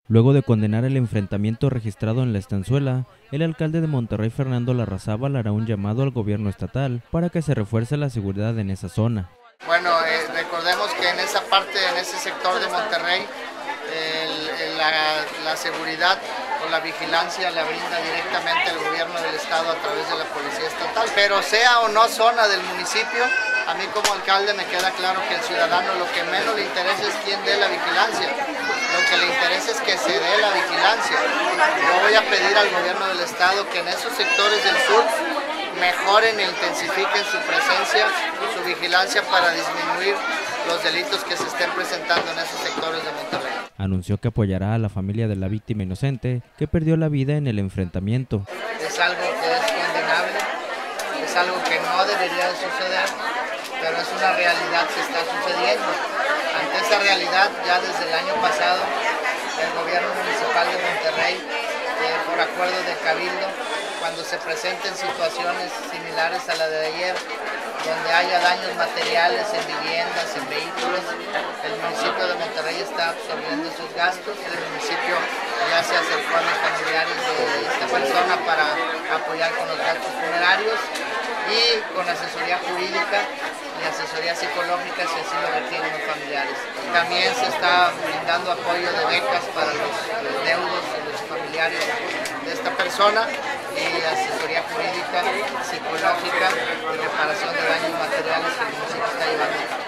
Luego de condenar el enfrentamiento registrado en La Estanzuela, el alcalde de Monterrey, Fernando Larrazábal, hará un llamado al gobierno estatal para que se refuerce la seguridad en esa zona. Bueno, recordemos que en esa parte, en ese sector de Monterrey, la seguridad o la vigilancia la brinda directamente el gobierno del estado a través de la policía estatal. Pero sea o no zona del municipio, a mí como alcalde me queda claro que al ciudadano lo que menos le interesa es quién dé la vigilancia. Lo que le interesa es que se dé la vigilancia. Yo voy a pedir al gobierno del estado que en esos sectores del sur mejoren e intensifiquen su presencia, su vigilancia para disminuir los delitos que se estén presentando en esos sectores de Monterrey. Anunció que apoyará a la familia de la víctima inocente que perdió la vida en el enfrentamiento. Es algo que es condenable, es algo que no debería de suceder, pero es una realidad que está sucediendo. Ante esa realidad, ya desde el año pasado, el gobierno municipal de Monterrey, por acuerdo de Cabildo, cuando se presenten situaciones similares a la de ayer, donde haya daños materiales en viviendas, en vehículos, el municipio de Monterrey está absorbiendo esos gastos. El municipio ya se acercó a los familiares de esta persona para apoyar con los gastos funerarios y con asesoría jurídica y asesoría psicológica si así lo requieren los familiares. También se está brindando apoyo de becas para los deudos y los familiares de esta persona y asesoría jurídica, psicológica y reparación de daños materiales que el municipio está llevando a cabo.